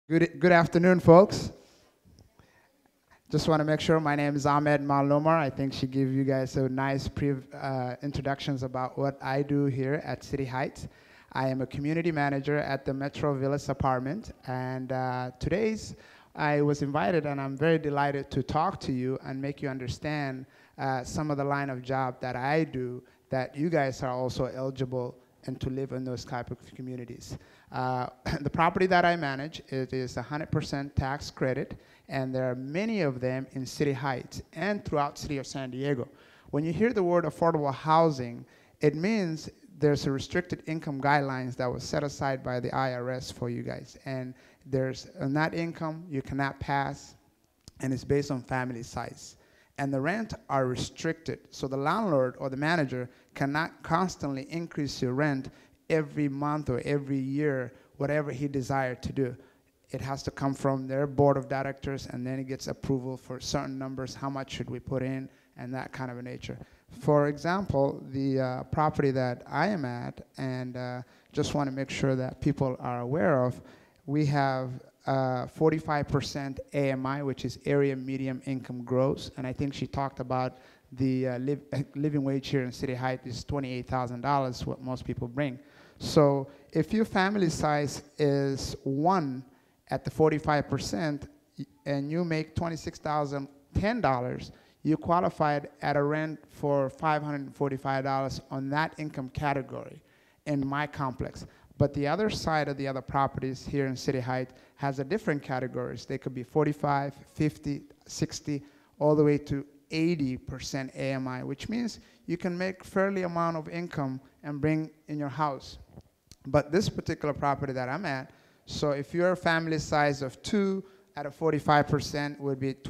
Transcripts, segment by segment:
Good afternoon, folks. Just want to make sure my name is Ahmed Malomar. I think she gave you guys a nice introductions about what I do here at City Heights. I am a community manager at the Metro Villas apartment, and today's I was invited, and I'm very delighted to talk to you and make you understand some of the line of job that I do that you guys are also eligible and to live in those type of communities. The property that I manage, it is 100% tax credit, and there are many of them in City Heights and throughout City of San Diego. When you hear the word affordable housing, it means there's a restricted income guidelines that was set aside by the IRS for you guys. And there's on that income you cannot pass, and it's based on family size. And the rent are restricted, so the landlord or the manager cannot constantly increase your rent every month or every year, whatever he desired to do. It has to come from their board of directors, and then it gets approval for certain numbers, how much should we put in, and that kind of a nature. For example, the property that I am at, and just want to make sure that people are aware of, we have 45% AMI, which is area medium income gross, and I think she talked about the living wage here in City Heights is $28,000, what most people bring. So if your family size is 1 at the 45% and you make $26,010, you qualified at a rent for $545 on that income category in my complex. But the other side of the other properties here in City Heights has a different categories. They could be 45, 50, 60, all the way to 80% AMI, which means you can make fairly amount of income and bring in your house. But this particular property that I'm at, so if you're a family size of 2 at a 45% would be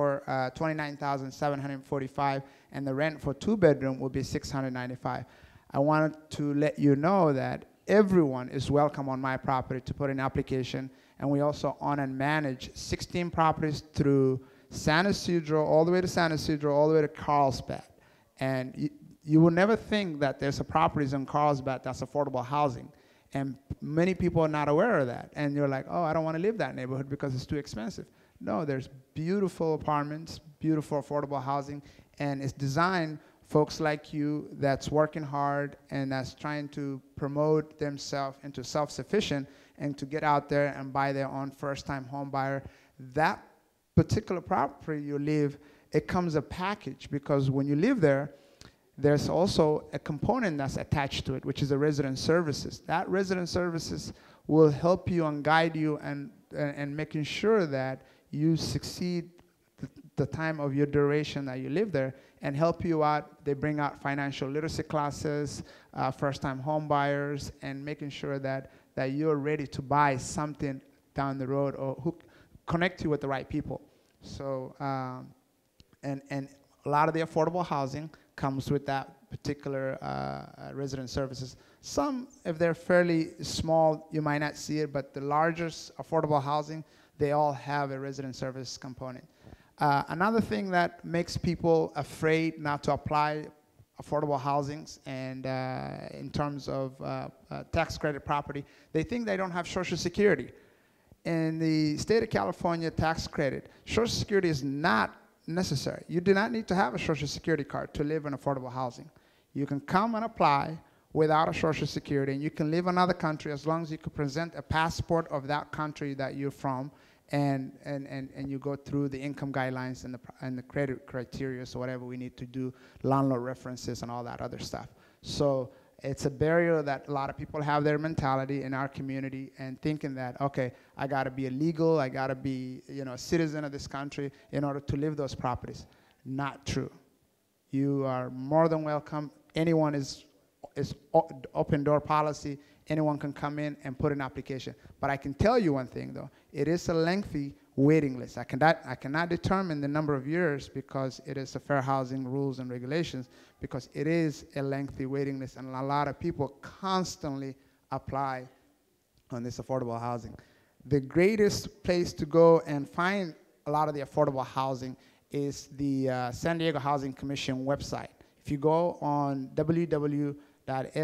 29,745, and the rent for 2-bedroom would be $695. I wanted to let you know that everyone is welcome on my property to put in application, and we also own and manage 16 properties through San Ysidro, all the way to San Ysidro, all the way to Carlsbad. And you will never think that there's a properties in Carlsbad that's affordable housing. And many people are not aware of that. And you're like, oh, I don't want to live that neighborhood because it's too expensive. No, there's beautiful apartments, beautiful affordable housing, and it's designed folks like you that's working hard and that's trying to promote themselves into self-sufficient and to get out there and buy their own first-time home buyer. That particular property you live, it comes a package, because when you live there, there's also a component that's attached to it, which is the resident services. That resident services will help you and guide you and making sure that you succeed the time of your duration that you live there, and help you out. They bring out financial literacy classes, first-time home buyers, and making sure that you're ready to buy something down the road, or connect you with the right people. So, and a lot of the affordable housing comes with that particular resident services. Some, if they're fairly small, you might not see it, but the largest affordable housing, they all have a resident service component. Another thing that makes people afraid not to apply affordable housings, and in terms of tax credit property, they think they don't have Social Security. In the state of California tax credit, Social Security is not necessary. You do not need to have a Social Security card to live in affordable housing. You can come and apply without a Social Security, and you can live in another country as long as you can present a passport of that country that you're from, and you go through the income guidelines and the credit criteria, so whatever we need to do, landlord references and all that other stuff. So it's a barrier that a lot of people have their mentality in our community, and thinking that, okay, I gotta be illegal, I gotta be a citizen of this country in order to live those properties. Not true. You are more than welcome. Anyone is open door policy. Anyone can come in and put an application. But I can tell you one thing though, it is a lengthy waiting list. I cannot determine the number of years, because it is a fair housing rules and regulations, because it is a lengthy waiting list, and a lot of people constantly apply on this affordable housing. The greatest place to go and find a lot of the affordable housing is the San Diego Housing Commission website. If you go on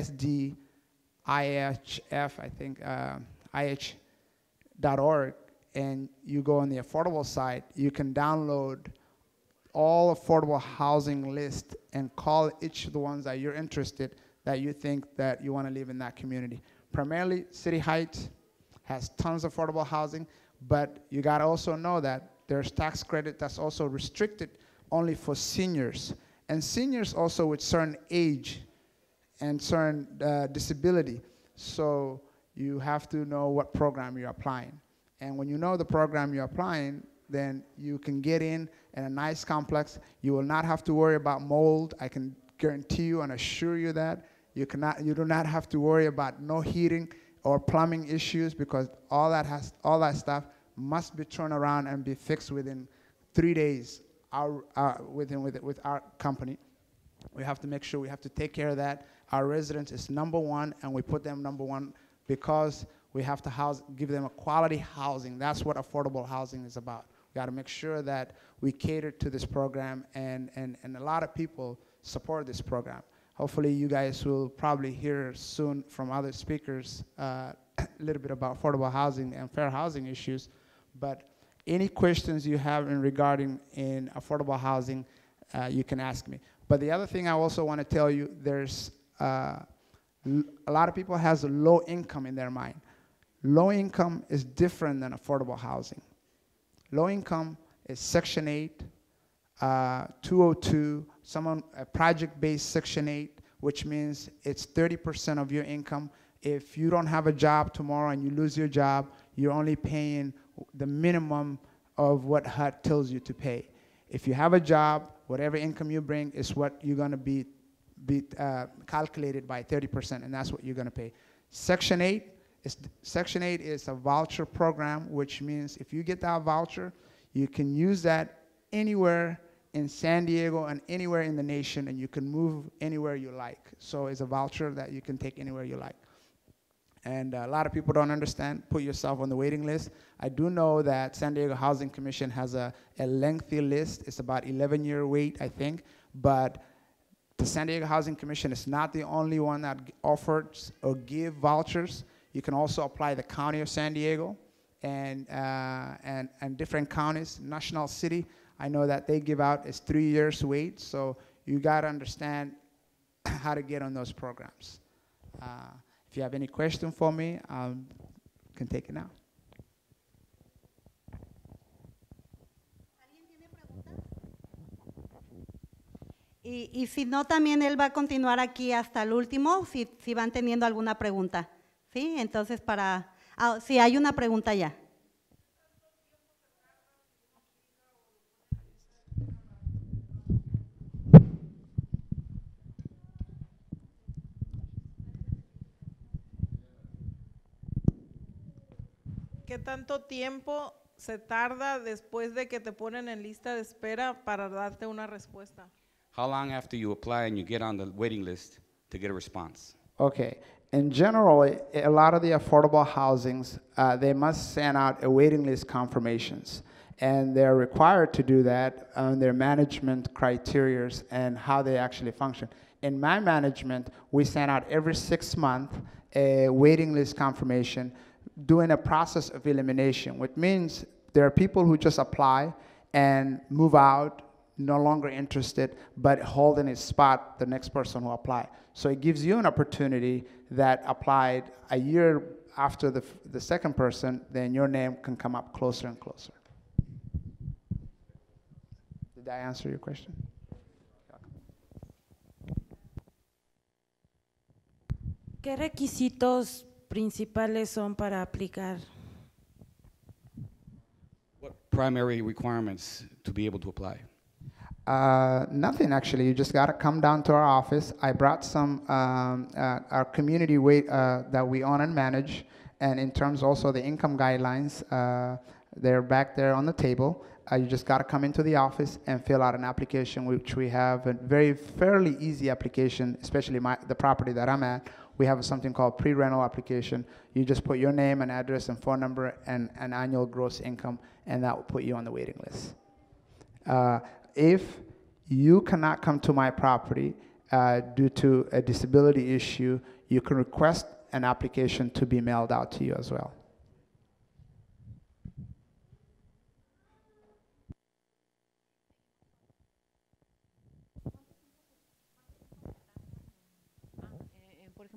www.sdihf, I think, ih.org, and you go on the affordable side, you can download all affordable housing list and call each of the ones that you're interested, that you think that you want to live in that community. Primarily, City Heights has tons of affordable housing, but you got to also know that there's tax credit that's also restricted only for seniors. And seniors also with certain age and certain disability. So you have to know what program you're applying. And when you know the program you're applying, then you can get in a nice complex. You will not have to worry about mold. I can guarantee you and assure you that. You do not have to worry about no heating or plumbing issues, because all that stuff must be turned around and be fixed within 3 days with our company. We have to make sure we have to take care of that. Our residents is number one, and we put them number one because we have to give them a quality housing. That's what affordable housing is about. We got to make sure that we cater to this program, and a lot of people support this program. Hopefully you guys will probably hear soon from other speakers a little bit about affordable housing and fair housing issues. But any questions you have regarding affordable housing, you can ask me. But the other thing I also want to tell you, there's a lot of people has a low income in their mind. Low income is different than affordable housing. Low income is Section 8, 202, a project-based Section 8, which means it's 30% of your income. If you don't have a job tomorrow and you lose your job, you're only paying the minimum of what HUD tells you to pay. If you have a job, whatever income you bring is what you're going to be calculated by 30%, and that's what you're going to pay. Section 8 is a voucher program, which means if you get that voucher, you can use that anywhere in San Diego and anywhere in the nation, and you can move anywhere you like. So it's a voucher that you can take anywhere you like. And a lot of people don't understand, put yourself on the waiting list. I do know that San Diego Housing Commission has a lengthy list. It's about 11-year wait, I think. But the San Diego Housing Commission is not the only one that offers or give vouchers. You can also apply the County of San Diego and different counties. National City, I know that they give out, it's 3 years wait. So you got to understand how to get on those programs. If you have any question for me, I can take it now. Y si no, también él va a continuar aquí hasta el último, si van teniendo alguna pregunta. ¿Sí? Entonces, sí, hay una pregunta ya. ¿Qué tanto tiempo se tarda después de que te ponen en lista de espera para darte una respuesta? How long after you apply and you get on the waiting list to get a response? Okay. In general, a lot of the affordable housings, they must send out a waiting list confirmations. And they're required to do that on their management criteria and how they actually function. In my management, we send out every 6 months a waiting list confirmation, doing a process of elimination, which means there are people who just apply and move out, no longer interested, but holding a spot the next person who applied. So it gives you an opportunity that applied a year after the second person, then your name can come up closer and closer. Did I answer your question? ¿Qué requisitos principales son para aplicar? What primary requirements to be able to apply? Nothing, actually. You just got to come down to our office. I brought some our community that we own and manage, and in terms also the income guidelines, they're back there on the table. You just got to come into the office and fill out an application, which we have a fairly easy application, especially the property that I'm at. We have something called pre-rental application. You just put your name and address and phone number and an annual gross income, and that will put you on the waiting list. If you cannot come to my property due to a disability issue, you can request an application to be mailed out to you as well.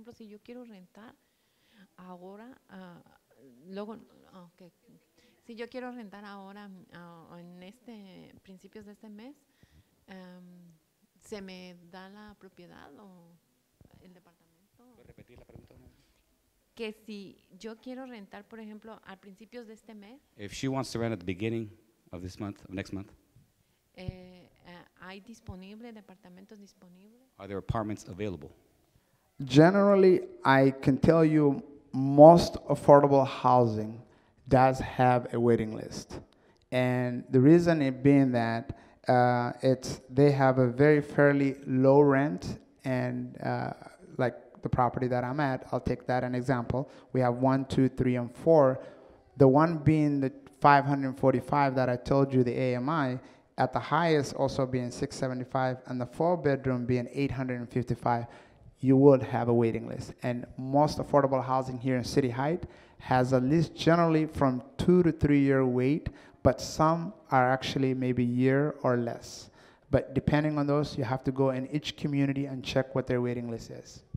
ejemplo, si yo quiero rentar ahora, luego, okay. Si yo quiero rentar ahora, en principios de este mes, ¿se me da la propiedad o el departamento? ¿Puedes repetir la pregunta? Que si yo quiero rentar, por ejemplo, a principios de este mes, If she wants to rent at the beginning of this month, of next month, ¿hay departamentos disponibles? are there apartments available? Generally, I can tell you most affordable housing does have a waiting list. And the reason it being that they have a very fairly low rent, and like the property that I'm at, I'll take that an example. We have 1, 2, 3, and 4. The one being the 545 that I told you, the AMI, at the highest also being 675, and the 4-bedroom being 855. You would have a waiting list. And most affordable housing here in City Heights has at least generally from 2 to 3 year wait, but some are actually maybe a year or less. But depending on those, you have to go in each community and check what their waiting list is.